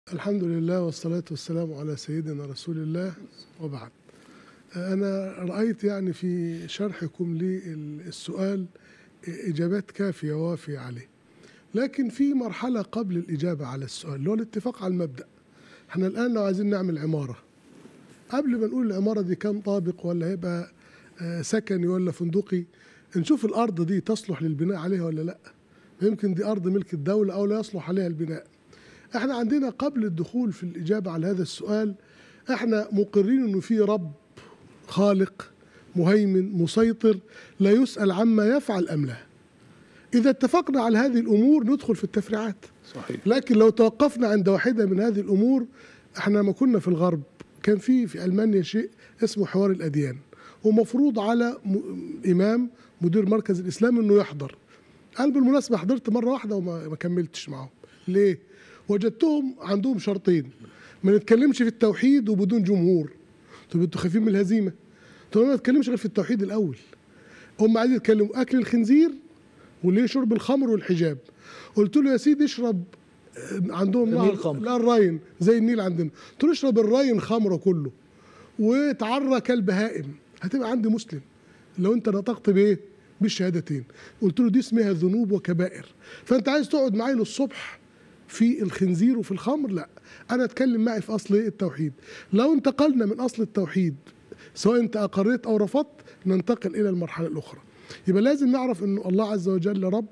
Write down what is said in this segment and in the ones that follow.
الحمد لله والصلاة والسلام على سيدنا رسول الله وبعد. أنا رأيت يعني في شرحكم للسؤال إجابات كافية وافية عليه، لكن في مرحلة قبل الإجابة على السؤال اللي هو الاتفاق على المبدأ. احنا الآن لو عايزين نعمل عمارة، قبل ما نقول العمارة دي كام طابق ولا هيبقى سكني ولا فندقي، نشوف الأرض دي تصلح للبناء عليها ولا لأ. يمكن دي أرض ملك الدولة أو لا يصلح عليها البناء. احنا عندنا قبل الدخول في الإجابة على هذا السؤال احنا مقرين انه في رب خالق مهيمن مسيطر لا يسأل عما يفعل أم لا. إذا اتفقنا على هذه الأمور ندخل في التفريعات. صحيح. لكن لو توقفنا عند واحدة من هذه الأمور، احنا ما كنا في الغرب كان في ألمانيا شيء اسمه حوار الأديان، ومفروض على إمام مدير مركز الإسلام انه يحضر. أنا بالمناسبة حضرت مرة واحدة وما كملتش معهم. ليه؟ وجدتهم عندهم شرطين: ما نتكلمش في التوحيد وبدون جمهور. طب انتوا خايفين من الهزيمه؟ طب ما نتكلمش غير في التوحيد الاول. هم عايزين يتكلموا اكل الخنزير وليه شرب الخمر والحجاب. قلت له يا سيدي اشرب، عندهم لا الراين زي النيل عندنا، قلت له اشرب الراين خمره كله وتعرى كالبهائم هتبقى عندي مسلم لو انت نطقت بايه؟ بالشهادتين. قلت له دي اسمها ذنوب وكبائر. فانت عايز تقعد معايا للصبح في الخنزير وفي الخمر؟ لا، انا اتكلم معي في اصل التوحيد. لو انتقلنا من اصل التوحيد سواء انت اقريت او رفضت ننتقل الى المرحله الاخرى. يبقى لازم نعرف انه الله عز وجل رب،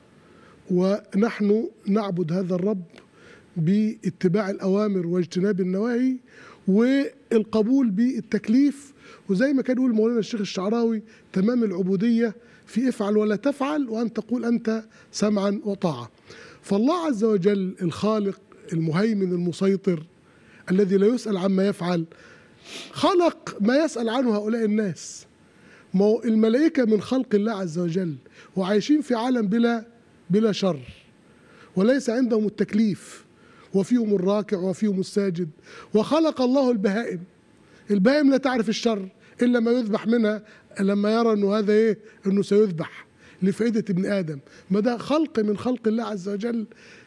ونحن نعبد هذا الرب باتباع الاوامر واجتناب النواهي والقبول بالتكليف. وزي ما كان يقول مولانا الشيخ الشعراوي: تمام العبوديه في افعل ولا تفعل، وان تقول انت سمعا وطاعه. فالله عز وجل الخالق المهيمن المسيطر الذي لا يسأل عما يفعل خلق ما يسأل عنه هؤلاء الناس. الملائكة من خلق الله عز وجل وعايشين في عالم بلا شر، وليس عندهم التكليف، وفيهم الراكع وفيهم الساجد. وخلق الله البهائم. البهائم لا تعرف الشر إلا ما يذبح منها لما يرى أنه هذا إيه؟ أنه سيذبح لفائدة ابن آدم. ما ده خلق من خلق الله عز وجل.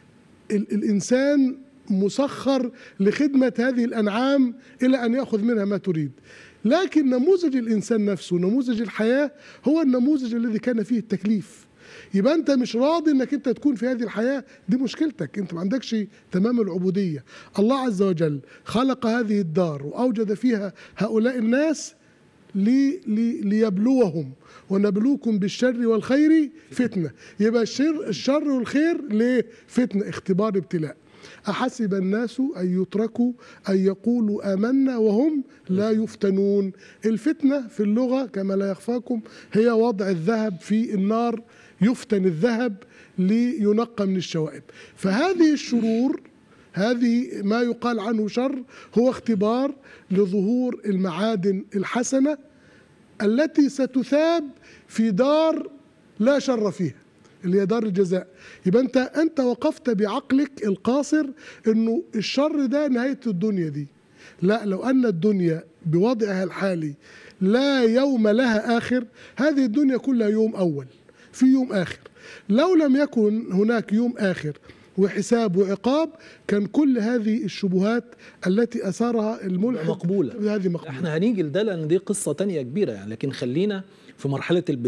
الإنسان مسخر لخدمة هذه الأنعام إلى أن يأخذ منها ما تريد. لكن نموذج الإنسان نفسه، نموذج الحياة، هو النموذج الذي كان فيه التكليف. يبقى أنت مش راضي أنك أنت تكون في هذه الحياة، دي مشكلتك، أنت ما عندكش تمام العبودية. الله عز وجل خلق هذه الدار وأوجد فيها هؤلاء الناس ليبلوهم، ونبلوكم بالشر والخير فتنة. يبقى الشر والخير ليه؟ فتنة، اختبار، ابتلاء. أحسب الناس أن يتركوا أن يقولوا آمنا وهم لا يفتنون. الفتنة في اللغة كما لا يخفاكم هي وضع الذهب في النار، يفتن الذهب لينقى من الشوائب. فهذه الشرور، هذه ما يقال عنه شر، هو اختبار لظهور المعادن الحسنة التي ستثاب في دار لا شر فيها، اللي هي دار الجزاء. يبقى انت وقفت بعقلك القاصر انه الشر ده نهاية الدنيا دي. لا، لو ان الدنيا بوضعها الحالي لا يوم لها آخر، هذه الدنيا كلها يوم أول في يوم آخر. لو لم يكن هناك يوم آخر وحساب وعقاب كان كل هذه الشبهات التي أثارها الملحد مقبولة. هذه مقبولة. احنا هنيجي لده لأن دي قصة تانية كبيرة يعني، لكن خلينا في مرحلة